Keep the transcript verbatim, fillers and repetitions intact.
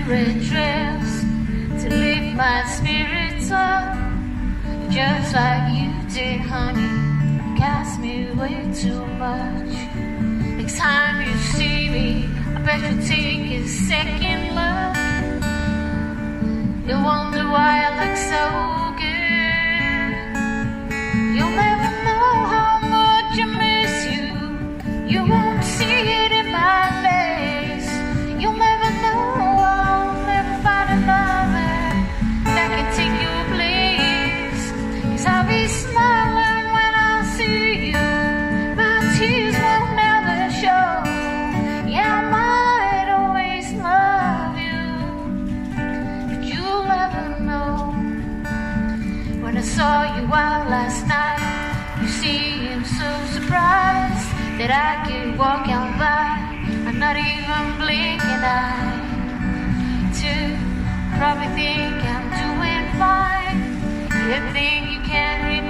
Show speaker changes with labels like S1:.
S1: red dress to lift my spirits up, just like you did, honey. You cost me way too much. Next time you see me, I bet you'll take a second look. You'll wonder why I look so good. You'll never know how much I miss you. You won't see it in my face. You'll never know. I'll never find another that can take your place. 'Cause I'll be smiling when I see you. My tears won't never show. Yeah, I might always love you, but you'll never know. When I saw you out last night, you seemed so surprised that I could walk out by and not even blink an eye. Too, probably think I'm doing fine. You think you can read